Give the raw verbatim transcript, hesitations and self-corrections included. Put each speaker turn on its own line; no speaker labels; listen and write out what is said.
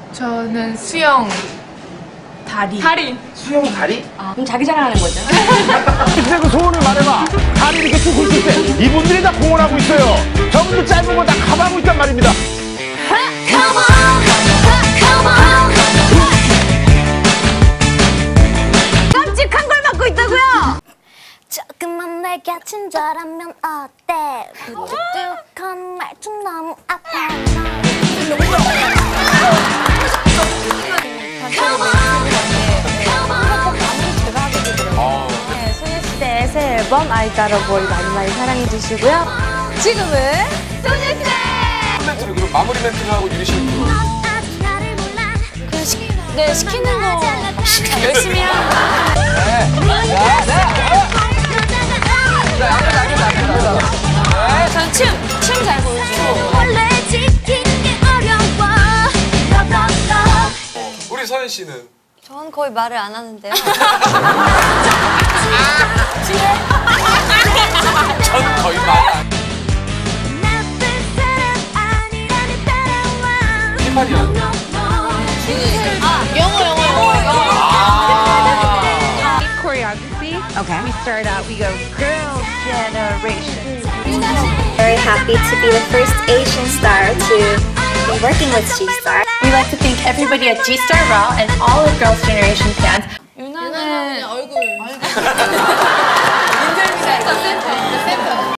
저는 수영 다리.
다리.
수영 다리?
아, 그럼 자기 자랑하는 거죠?
이제 그 소원을 말해봐. 다리 이렇게 쭉 굵을 때 이분들이 다 공헌하고 있어요. 저분들 짧은 거 다 커버하고 있단 말입니다.
Come on, come on. 깜찍한 걸 맡고 있다고요? 조금만 내게 친절하면 어때? 부득득한 말좀 너무 아파. Come on, come on.
제가 하게 되더라고요. 네, 소녀시대의 새 앨범 I Got a Boy 많이 많이 사랑해 주시고요. 지금은 소녀시대!
멘트를 그럼 마무리 멘트를 하고 유리 씨는
그냥 시, 네, 시키는 거
열심히 하고. 전 춤! 춤 잘 보여주고.
원래 지키기 어려워.
우리 서현 씨는
전 거의 말을 안 하는데요.
전 거의 말 힙합이야.
아, 영어, 영어, 영어, 영어.
Choreography. Okay. We start out, we go girl generation.
Very happy to be the first Asian star to be working with G-Star.
We'd like to thank everybody at G-Star Raw and all of Girls' Generation fans.
유나는 얼굴.